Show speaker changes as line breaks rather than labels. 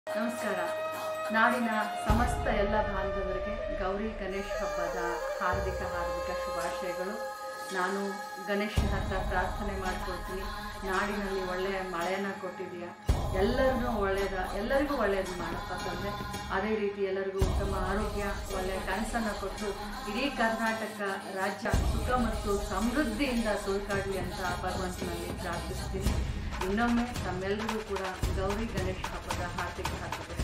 ನಮಸ್ಕಾರ. ನಾಡಿನ ಸಮಸ್ತ ಎಲ್ಲ ಬಾಂಧವರಿಗೆ ಗೌರಿ ಗಣೇಶ್ ಹಬ್ಬದ ಹಾರ್ದಿಕ ಶುಭಾಶಯಗಳು. ನಾನು ಗಣೇಶನ ಹತ್ರ ಪ್ರಾರ್ಥನೆ ಮಾಡ್ಕೊಳ್ತೀನಿ. ನಾಡಿನಲ್ಲಿ ಒಳ್ಳೆಯ ಮಳೆಯನ್ನು ಕೊಟ್ಟಿದೆಯಾ, ಎಲ್ಲರಿಗೂ ಒಳ್ಳೆಯದು ಮಾಡಪ್ಪ ತಂದೆ. ಅದೇ ರೀತಿ ಎಲ್ಲರಿಗೂ ಉತ್ತಮ ಆರೋಗ್ಯ, ಒಳ್ಳೆಯ ಕನಸನ್ನು ಕೊಟ್ಟು ಇಡೀ ಕರ್ನಾಟಕ ರಾಜ್ಯ ಸುಖ ಮತ್ತು ಸಮೃದ್ಧಿಯಿಂದ ಸುಳ್ಕಾಡಲಿ ಅಂತ ಭಗವಂತನಲ್ಲಿ ಪ್ರಾರ್ಥಿಸ್ತೀನಿ. ಇನ್ನೊಮ್ಮೆ ತಮ್ಮೆಲ್ಲರಿಗೂ ಕೂಡ ಗೌರಿ ಗಣೇಶ್ ಹಬ್ಬದ ಹಾರ್ದಿಕ